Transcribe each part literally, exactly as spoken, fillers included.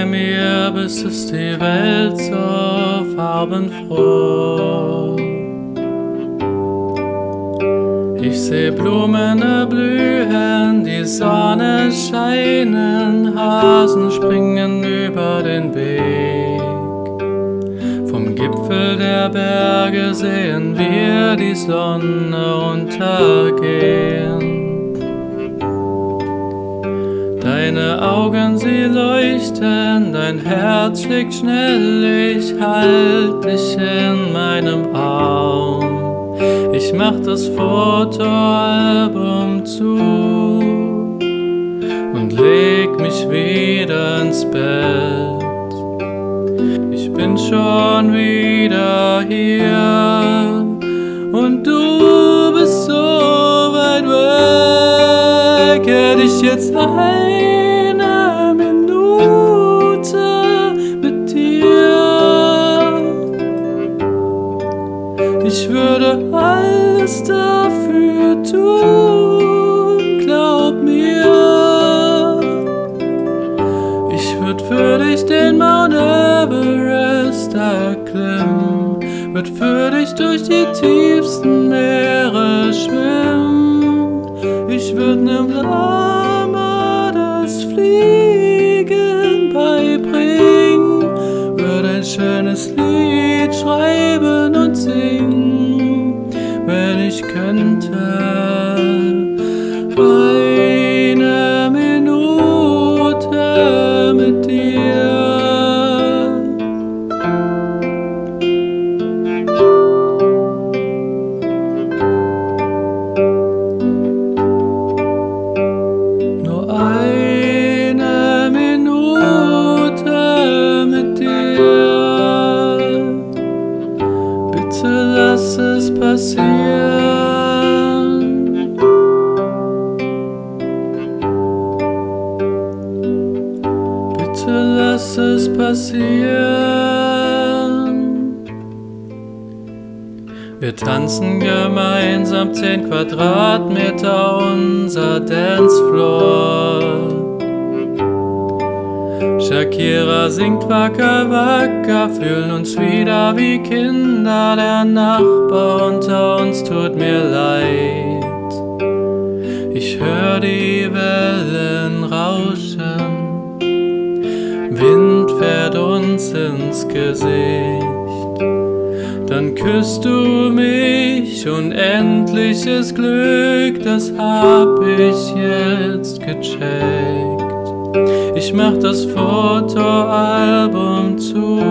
mir, bis ist die Welt so farbenfroh. Ich seh Blumen blühen, die Sonne scheinen, Hasen springen über den Weg. Vom Gipfel der Berge sehen wir die Sonne untergehen. Deine Augen, sie leuchten, dein Herz schlägt schnell, ich halt dich in meinem Arm. Ich mach das Fotoalbum zu und leg mich wieder ins Bett. Ich bin schon wieder hier und du bist so weit weg. Hätte ich jetzt eine Minute mit dir, ich würde alles dafür tun, glaub mir. Ich würd für dich den Mount Everest erklimmen, würd für dich durch die tiefsten Meere schwimmen. Ich würd nem Lama das Fliegen beibringen, würd ein schönes Lied schreiben und singen, wenn ich könnte. Eine Minute mit dir. Nur eine Minute mit dir. Bitte lass es passieren. Bitte lass es passieren. Wir tanzen gemeinsam zehn Quadratmeter unser Dancefloor. Shakira singt wacker, wacker, fühlen uns wieder wie Kinder. Der Nachbar unter uns tut mir leid. Ich hör die Wellen rauschen, Wind fährt uns ins Gesicht. Dann küsst du mich, unendliches Glück, das hab ich jetzt gecheckt. Ich mach das Fotoalbum zu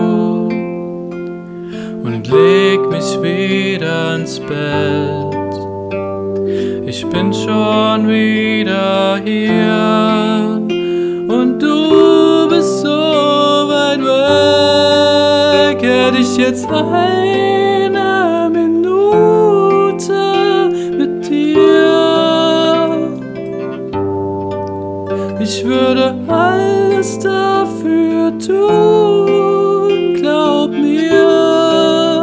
und leg mich wieder ins Bett. Ich bin schon wieder hier und du bist so weit weg. Hätte ich jetzt eine Minute mit dir, ich würde alles dafür tun, glaub mir.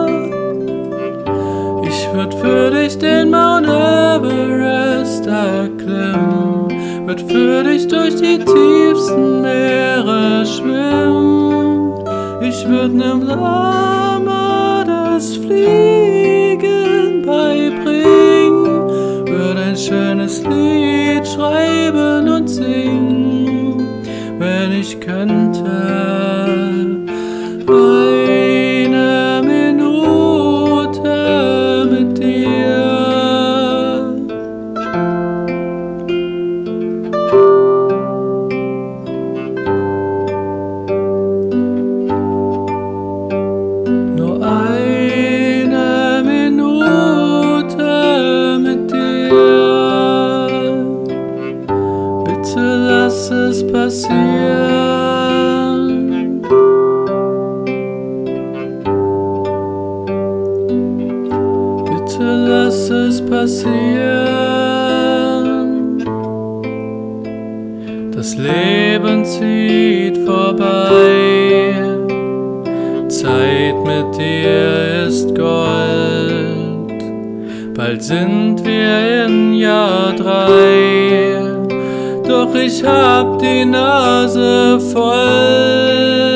Ich würd für dich den Mount Everest erklimmen, würd für dich durch die tiefsten Meere schwimmen. Ich würd nem Lama das Fliegen beibringen, würd ein schönes Lied schreiben und singen, wenn ich könnte. Eine Minute mit dir. Nur eine Minute mit dir. Bitte lass es passieren. Bitte lass es passieren. Das Leben zieht vorbei, Zeit mit dir ist Gold. Bald sind wir in Jahr drei, doch ich hab die Nase voll.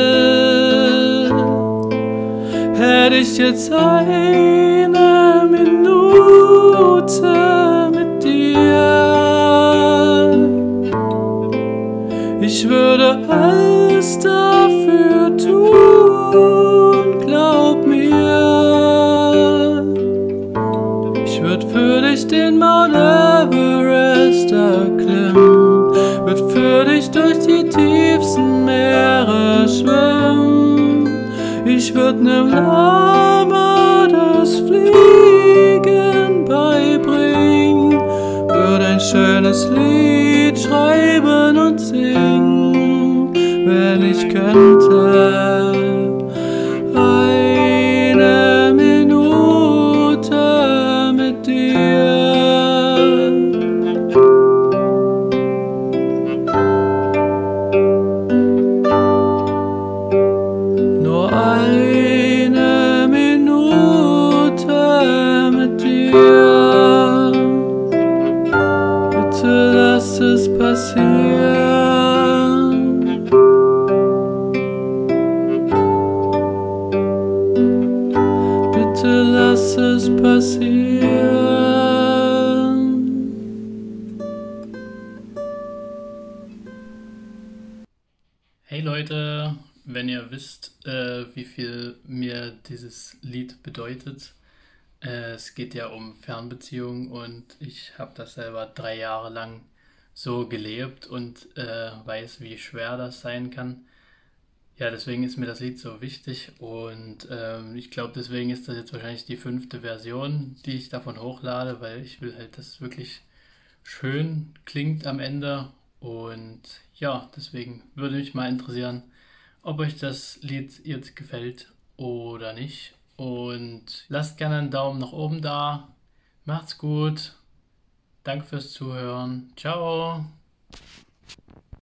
Hätte ich jetzt eine Minute mit dir, ich würde alles dafür tun, glaub mir. Ich würd für dich den Mount Everest erklimmen, würd für dich durch die tiefsten Meere schwimmen. Ich würd nem Lama das Fliegen beibringen, würd ein schönes Lied schreiben und singen, wenn ich könnte. Eine Minute mit dir. Nur eine Minute mit dir. Bitte lass es passieren. Bitte lass es passieren. Hey Leute, wenn ihr wisst, äh, wie viel mir dieses Lied bedeutet, äh, es geht ja um Fernbeziehungen und ich habe das selber drei Jahre lang so gelebt und äh, weiß, wie schwer das sein kann. Ja, deswegen ist mir das Lied so wichtig und ähm, ich glaube, deswegen ist das jetzt wahrscheinlich die fünfte Version, die ich davon hochlade, weil ich will halt, dass es wirklich schön klingt am Ende. Und ja, deswegen würde mich mal interessieren, ob euch das Lied jetzt gefällt oder nicht. Und lasst gerne einen Daumen nach oben da. Macht's gut. Danke fürs Zuhören. Ciao.